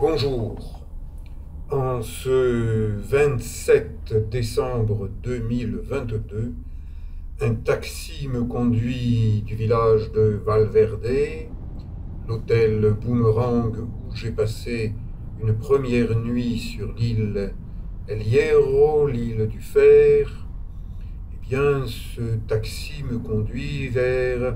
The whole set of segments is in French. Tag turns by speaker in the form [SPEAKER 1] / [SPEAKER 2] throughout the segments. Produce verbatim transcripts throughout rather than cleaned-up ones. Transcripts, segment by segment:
[SPEAKER 1] Bonjour. En ce vingt-sept décembre deux mille vingt-deux, un taxi me conduit du village de Valverde, l'hôtel Boomerang où j'ai passé une première nuit sur l'île El Hierro, l'île du Fer. Eh bien, ce taxi me conduit vers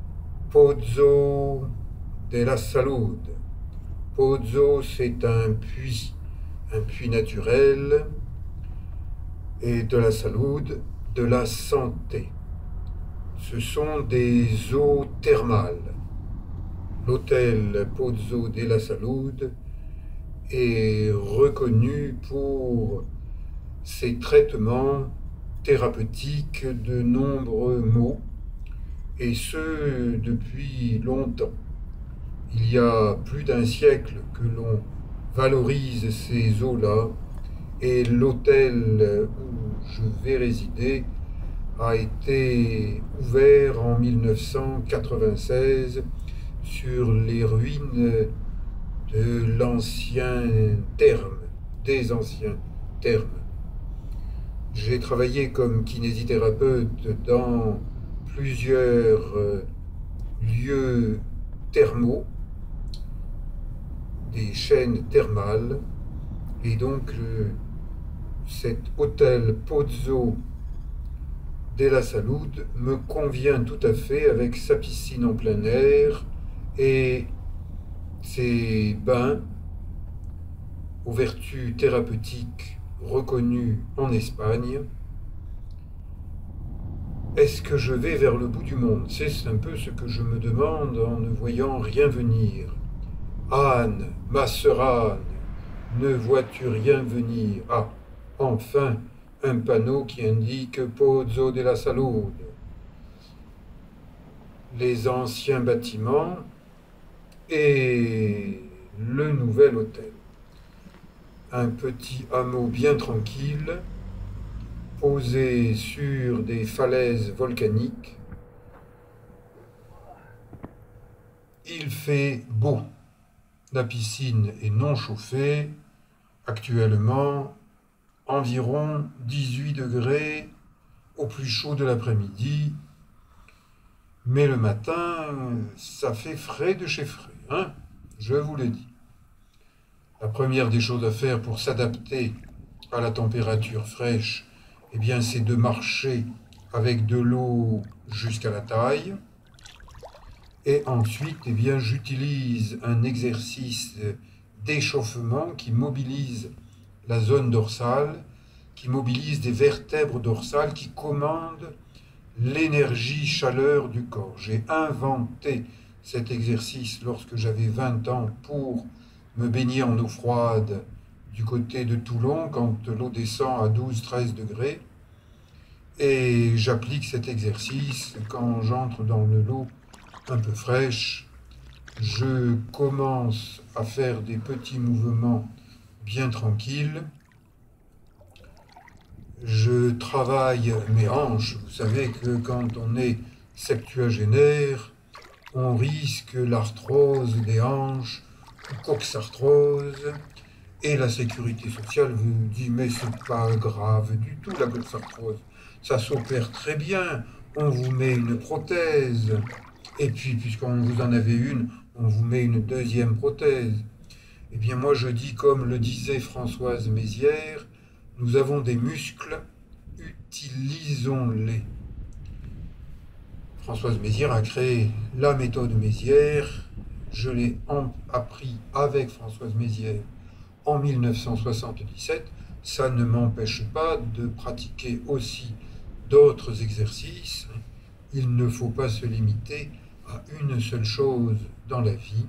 [SPEAKER 1] Pozo de la Salud. Pozo, c'est un puits, un puits naturel, et de la Salud, de la santé. Ce sont des eaux thermales. L'hôtel Pozo de la Salud est reconnu pour ses traitements thérapeutiques de nombreux maux, et ce depuis longtemps. Il y a plus d'un siècle que l'on valorise ces eaux-là, et l'hôtel où je vais résider a été ouvert en mille neuf cent quatre-vingt-seize sur les ruines de l'ancien terme, des anciens termes. J'ai travaillé comme kinésithérapeute dans plusieurs lieux thermaux, des chaînes thermales, et donc le, cet hôtel Pozo de la Salud me convient tout à fait avec sa piscine en plein air et ses bains aux vertus thérapeutiques reconnues en Espagne. Est-ce que je vais vers le bout du monde? C'est un peu ce que je me demande en ne voyant rien venir. Anne, ma sœur Anne, ne vois-tu rien venir? Ah, enfin, un panneau qui indique Pozo de la Salud. Les anciens bâtiments et le nouvel hôtel. Un petit hameau bien tranquille, posé sur des falaises volcaniques. Il fait beau. La piscine est non chauffée, actuellement environ dix-huit degrés au plus chaud de l'après-midi, mais le matin, ça fait frais de chez frais, hein, je vous l'ai dit. La première des choses à faire pour s'adapter à la température fraîche, eh bien, c'est de marcher avec de l'eau jusqu'à la taille. Et ensuite, eh bien, j'utilise un exercice d'échauffement qui mobilise la zone dorsale, qui mobilise des vertèbres dorsales, qui commandent l'énergie chaleur du corps. J'ai inventé cet exercice lorsque j'avais vingt ans pour me baigner en eau froide du côté de Toulon quand l'eau descend à douze treize degrés. Et j'applique cet exercice quand j'entre dans le lot un peu fraîche. Je commence à faire des petits mouvements bien tranquilles. Je travaille mes hanches. Vous savez que quand on est septuagénaire, on risque l'arthrose des hanches, coxarthrose, et la sécurité sociale vous dit mais c'est pas grave du tout la coxarthrose, ça s'opère très bien, on vous met une prothèse. Et puis, puisqu'on vous en avait une, on vous met une deuxième prothèse. Eh bien, moi, je dis, comme le disait Françoise Mézières, nous avons des muscles, utilisons-les. Françoise Mézières a créé la méthode Mézières. Je l'ai appris avec Françoise Mézières en mille neuf cent soixante-dix-sept. Ça ne m'empêche pas de pratiquer aussi d'autres exercices. Il ne faut pas se limiter à une seule chose dans la vie.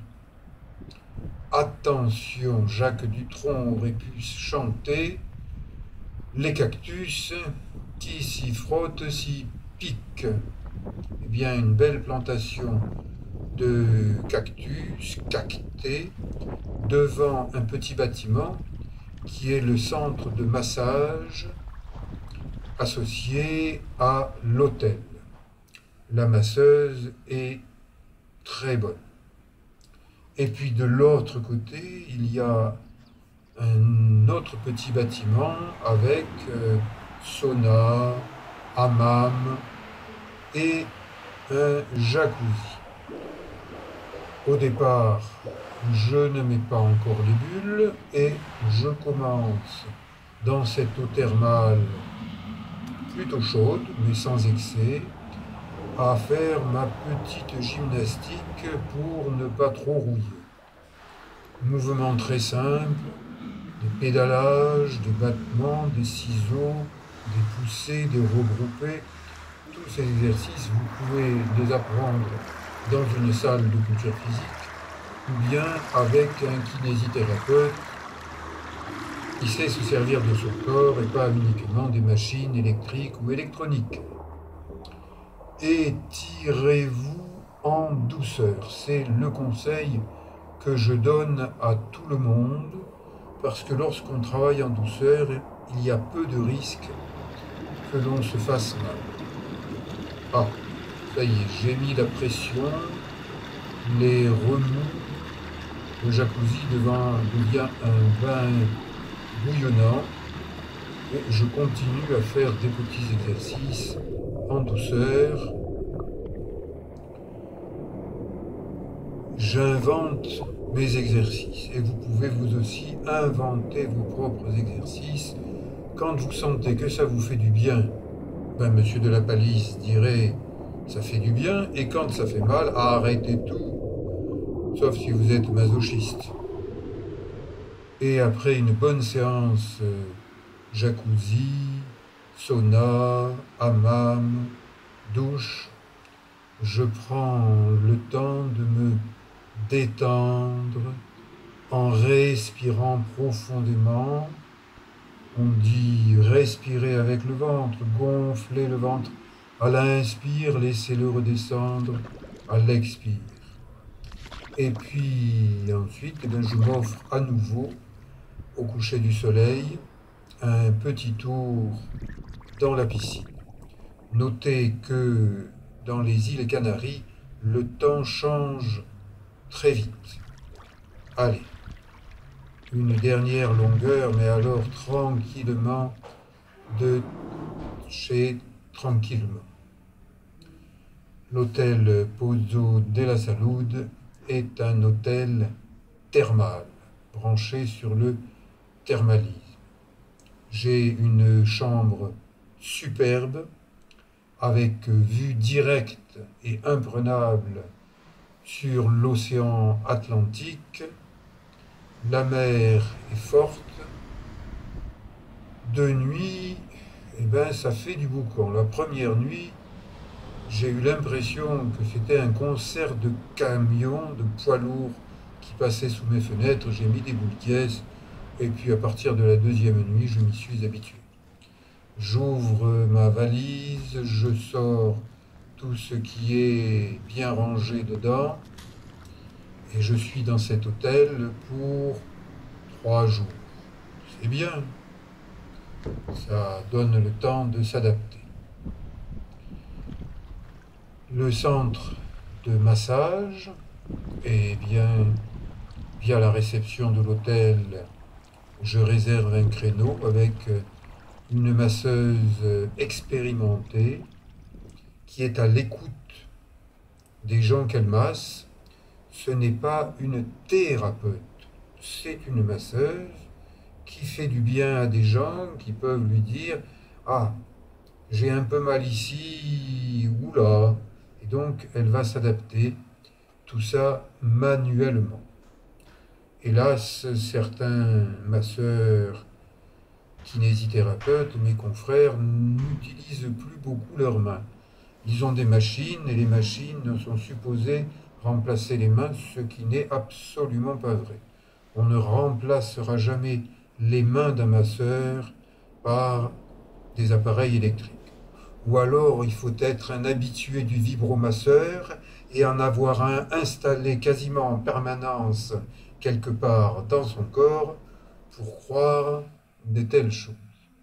[SPEAKER 1] Attention, Jacques Dutronc aurait pu chanter « Les cactus qui s'y frottent s'y piquent ». Eh bien, une belle plantation de cactus, cactés, devant un petit bâtiment qui est le centre de massage associé à l'hôtel. La masseuse est très bonne. Et puis de l'autre côté, il y a un autre petit bâtiment avec euh, sauna, hammam et un jacuzzi. Au départ, je ne mets pas encore les bulles et je commence dans cette eau thermale plutôt chaude, mais sans excès, à faire ma petite gymnastique pour ne pas trop rouiller. Mouvement très simple, des pédalages, des battements, des ciseaux, des poussées, des regroupés. Tous ces exercices, vous pouvez les apprendre dans une salle de culture physique ou bien avec un kinésithérapeute qui sait se servir de son corps et pas uniquement des machines électriques ou électroniques. Étirez-vous en douceur. C'est le conseil que je donne à tout le monde parce que lorsqu'on travaille en douceur, il y a peu de risques que l'on se fasse mal. Ah, ça y est, j'ai mis la pression, les remous, le jacuzzi devant, devient un bain bouillonnant et je continue à faire des petits exercices en douceur. J'invente mes exercices et vous pouvez vous aussi inventer vos propres exercices quand vous sentez que ça vous fait du bien. Ben, Monsieur de la Palisse dirait ça fait du bien, et quand ça fait mal, arrêtez tout, sauf si vous êtes masochiste. Et après une bonne séance euh, jacuzzi, sauna, hammam, douche, je prends le temps de me détendre en respirant profondément. On dit respirer avec le ventre, gonfler le ventre. À l'inspire, laissez-le redescendre. À l'expire. Et puis ensuite, eh bien, je m'offre à nouveau, au coucher du soleil, un petit tour dans la piscine. Notez que dans les îles Canaries, le temps change très vite. Allez, une dernière longueur, mais alors tranquillement, de chez tranquillement. L'hôtel Pozzo della Salud est un hôtel thermal, branché sur le thermalisme. J'ai une chambre superbe, avec vue directe et imprenable sur l'océan Atlantique. La mer est forte. De nuit, eh ben, ça fait du boucan. La première nuit, j'ai eu l'impression que c'était un concert de camions, de poids lourds qui passaient sous mes fenêtres. J'ai mis des boules dièse et puis à partir de la deuxième nuit, je m'y suis habitué. J'ouvre ma valise, je sors tout ce qui est bien rangé dedans et je suis dans cet hôtel pour trois jours. C'est bien, ça donne le temps de s'adapter. Le centre de massage, eh bien, via la réception de l'hôtel, je réserve un créneau avec une masseuse expérimentée qui est à l'écoute des gens qu'elle masse. Ce n'est pas une thérapeute, c'est une masseuse qui fait du bien à des gens qui peuvent lui dire « Ah, j'ai un peu mal ici ou là ». Et donc, elle va s'adapter, tout ça manuellement. Hélas, certains masseurs, kinésithérapeutes, mes confrères, n'utilisent plus beaucoup leurs mains. Ils ont des machines et les machines sont supposées remplacer les mains, ce qui n'est absolument pas vrai. On ne remplacera jamais les mains d'un masseur par des appareils électriques. Ou alors il faut être un habitué du vibromasseur et en avoir un installé quasiment en permanence quelque part dans son corps pour croire de telles choses.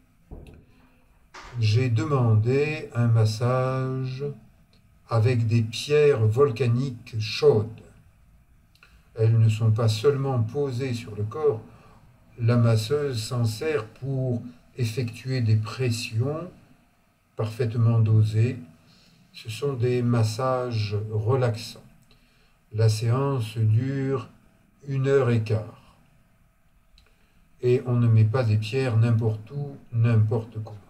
[SPEAKER 1] J'ai demandé un massage avec des pierres volcaniques chaudes. elles ne sont pas seulement posées sur le corps, la masseuse s'en sert pour effectuer des pressions parfaitement dosées. Ce sont des massages relaxants. La séance dure une heure et quart. Et on ne met pas des pierres n'importe où, n'importe comment.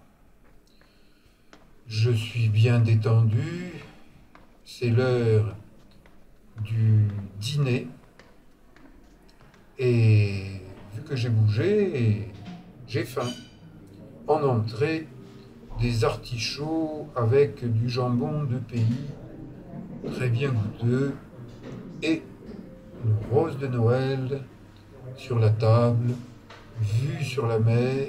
[SPEAKER 1] Je suis bien détendu. C'est l'heure du dîner. Et vu que j'ai bougé, j'ai faim. En entrée, des artichauts avec du jambon de pays, très bien goûteux, et une rose de Noël sur la table, vue sur la mer.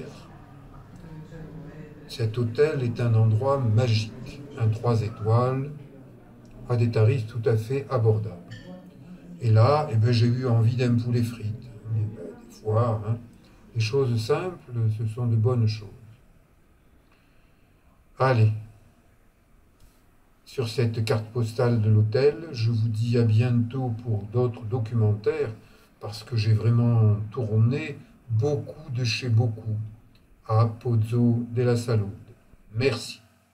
[SPEAKER 1] Cet hôtel est un endroit magique, un trois étoiles, à des tarifs tout à fait abordables. Et là, eh ben, j'ai eu envie d'un poulet frites. Et ben, des fois, hein, les choses simples, ce sont de bonnes choses. Allez, sur cette carte postale de l'hôtel, je vous dis à bientôt pour d'autres documentaires, parce que j'ai vraiment tourné beaucoup de chez beaucoup à Pozzo della Salute. Merci.